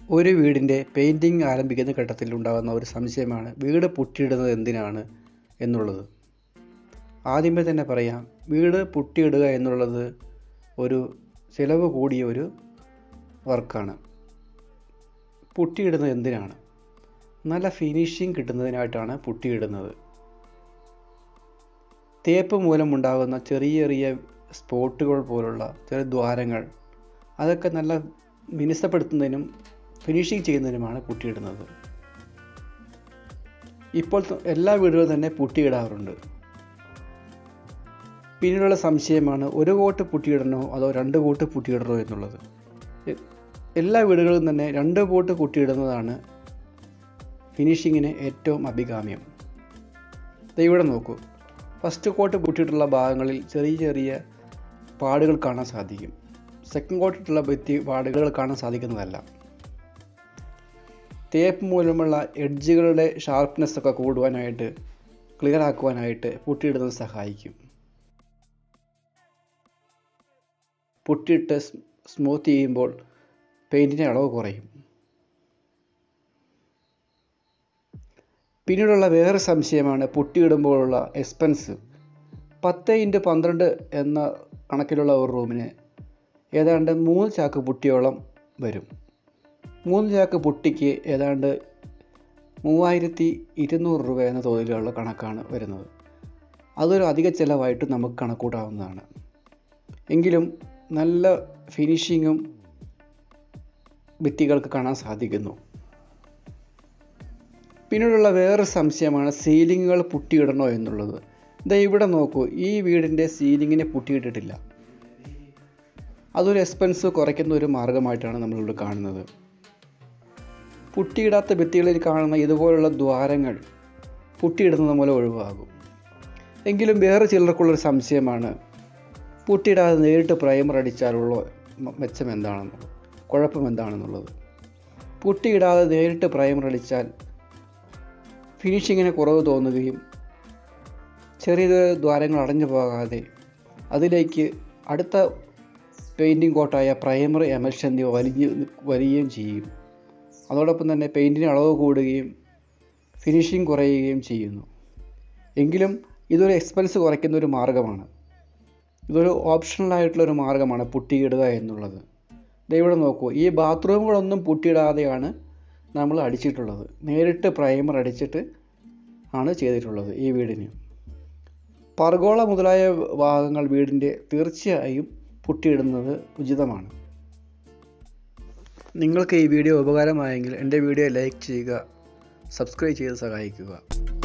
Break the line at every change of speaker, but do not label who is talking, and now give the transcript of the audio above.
ഒരു വീടിൻ്റെ പെയിൻറ്റിങ് ആരംഭിക്കുന്ന ഘട്ടത്തിൽ ഉണ്ടാകുന്ന ഒരു സംശയമാണ് വീട് പുട്ടിയിടുന്നത് എന്തിനാണ് എന്നുള്ളത്. ആദ്യമേ തന്നെ പറയാം, വീട് പുട്ടിയിടുക എന്നുള്ളത് ഒരു ചിലവ് കൂടിയ ഒരു വർക്കാണ്. പുട്ടിയിടുന്നത് എന്തിനാണ്? നല്ല ഫിനിഷിങ് കിട്ടുന്നതിനായിട്ടാണ് പുട്ടിയിടുന്നത്. തേപ്പ് മൂലമുണ്ടാകുന്ന ചെറിയ ചെറിയ സ്പോട്ടുകൾ പോലുള്ള ചെറിയ ദ്വാരങ്ങൾ, അതൊക്കെ നല്ല മിനുസപ്പെടുത്തുന്നതിനും ഫിനിഷിങ് ചെയ്യുന്നതിനുമാണ് പുട്ടിയിടുന്നത്. ഇപ്പോൾ എല്ലാ വീടുകളും തന്നെ പുട്ടിയിടാറുണ്ട്. പിന്നീടുള്ള സംശയമാണ് ഒരു കോട്ട് പുട്ടിയിടണോ അതോ 2 കോട്ട് പുട്ടിയിടണോ എന്നുള്ളത്. എല്ലാ വീടുകളിലും തന്നെ 2 കോട്ട് പുട്ടിയിടുന്നതാണ് ഫിനിഷിങ്ങിന് ഏറ്റവും അഭികാമ്യം. ഇവിടെ നോക്കൂ, ഫസ്റ്റ് കോട്ട് പുട്ടിയിട്ടുള്ള ഭാഗങ്ങളിൽ ചെറിയ ചെറിയ പാടുകൾ കാണാൻ സാധിക്കും. സെക്കൻഡ് കോട്ടിട്ടുള്ള പാടുകൾ കാണാൻ സാധിക്കുന്നതല്ല. തേപ്പ് മൂലമുള്ള എഡ്ജുകളുടെ ഷാർപ്പ്നെസ് ഒക്കെ കൂടുവാനായിട്ട്, ക്ലിയർ ആക്കുവാനായിട്ട് പുട്ടിയിടുന്നത് സഹായിക്കും. പുട്ടിയിട്ട് സ്മൂത്ത് ചെയ്യുമ്പോൾ പെയിൻറ്റിൻ്റെ അളവ് കുറയും. പിന്നീടുള്ള വേറെ സംശയമാണ് പുട്ടിയിടുമ്പോഴുള്ള എക്സ്പെൻസ്. 10x12 എന്ന കണക്കിലുള്ള ഒരു റൂമിന് ഏതാണ്ട് 3 ചാക്ക് പുട്ടിയോളം വരും. 3 ചാക്ക് പുട്ടിക്ക് ഏതാണ്ട് 3200 രൂപ എന്ന തോതിലുള്ള കണക്കാണ് വരുന്നത്. അതൊരു അധിക ചിലവായിട്ട് നമുക്ക് കണക്കൂട്ടാവുന്നതാണ്. എങ്കിലും നല്ല ഫിനിഷിങ്ങും ഭിത്തികൾക്ക് കാണാൻ സാധിക്കുന്നു. പിന്നീടുള്ള വേറെ സംശയമാണ് സീലിങ്ങുകൾ പുട്ടിയിടണോ എന്നുള്ളത്. ഇവിടെ നോക്കൂ, ഈ വീടിൻ്റെ സീലിങ്ങിനെ പുട്ടിയിട്ടിട്ടില്ല. അതൊരു എക്സ്പെൻസ് കുറയ്ക്കുന്ന ഒരു മാർഗമായിട്ടാണ് നമ്മളിവിടെ കാണുന്നത്. പുട്ടിയിടാത്ത ഭിത്തികളിൽ കാണുന്ന ഇതുപോലുള്ള ദ്വാരങ്ങൾ പുട്ടിയിടുന്നത് മൂലം ഒഴിവാകും. എങ്കിലും വേറെ ചിലർക്കുള്ളൊരു സംശയമാണ് പുട്ടിയിടാതെ നേരിട്ട് പ്രൈമർ അടിച്ചാലുള്ള മെച്ചം എന്താണെന്നുള്ളത്, കുഴപ്പം എന്താണെന്നുള്ളത്. പുട്ടിയിടാതെ നേരിട്ട് പ്രൈമർ അടിച്ചാൽ ഫിനിഷിങ്ങിന് കുറവ് തോന്നുകയും ചെറിയ ദ്വാരങ്ങൾ അടഞ്ഞു പോകാതെ അതിലേക്ക് അടുത്ത പെയിൻറ്റിംഗ് കോട്ടായ പ്രൈമറി എമൽഷൻ വരികയും ചെയ്യും. അതോടൊപ്പം തന്നെ പെയിൻറ്റിന് അളവ് കൂടുകയും ഫിനിഷിങ് കുറയുകയും ചെയ്യുന്നു. എങ്കിലും ഇതൊരു എക്സ്പെൻസ് കുറയ്ക്കുന്ന ഒരു മാർഗ്ഗമാണ്. ഇതൊരു ഓപ്ഷണലായിട്ടുള്ളൊരു മാർഗ്ഗമാണ് പുട്ടിയിടുക എന്നുള്ളത്. ഇവിടെ നോക്കൂ, ഈ ബാത്റൂമുകളൊന്നും പുട്ടിയിടാതെയാണ് നമ്മൾ അടിച്ചിട്ടുള്ളത്. നേരിട്ട് പ്രൈമർ അടിച്ചിട്ട് ആണ് ചെയ്തിട്ടുള്ളത് ഈ വീടിന്. പർഗോള മുതലായ ഭാഗങ്ങൾ വീടിൻ്റെ തീർച്ചയായും പുട്ടിയിടുന്നത് ഉചിതമാണ്. നിങ്ങൾക്ക് ഈ വീഡിയോ ഉപകാരമായെങ്കിൽ എൻ്റെ വീഡിയോ ലൈക്ക് ചെയ്യുക, സബ്സ്ക്രൈബ് ചെയ്ത് സഹായിക്കുക.